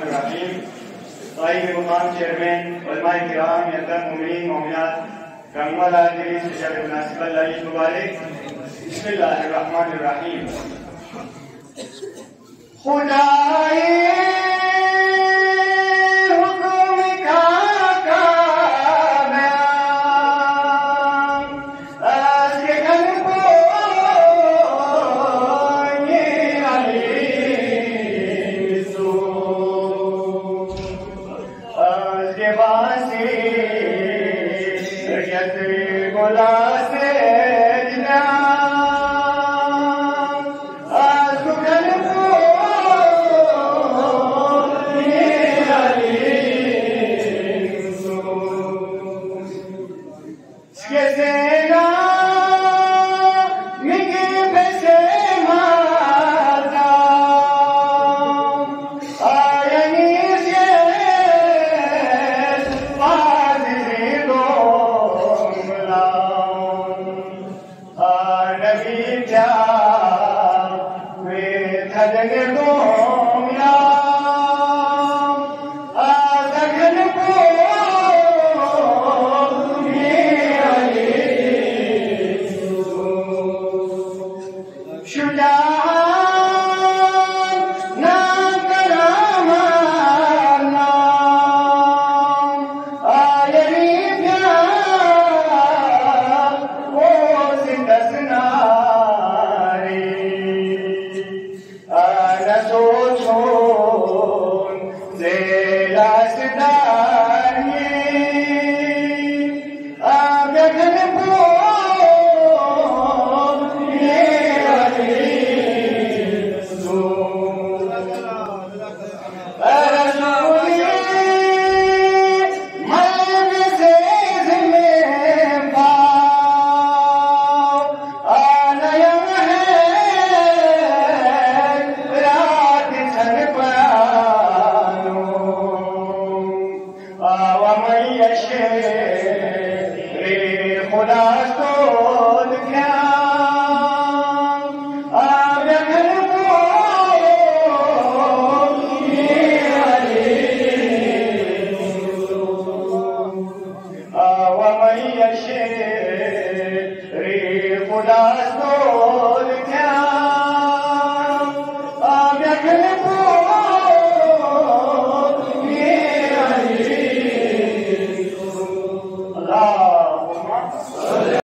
Bismillahirrahmanirrahim. Sahibi Mukam Chairman, Ulama-e Kiram, Mu'azzam Mu'minin, Mu'minat, Kammal Hazirin, Shab Munasib Eid Mubarak. Bismillahirrahmanirrahim. खुदाए हुक्म का बयान आज के घर को ये अली सो आज के बासी यत बोला से खुदा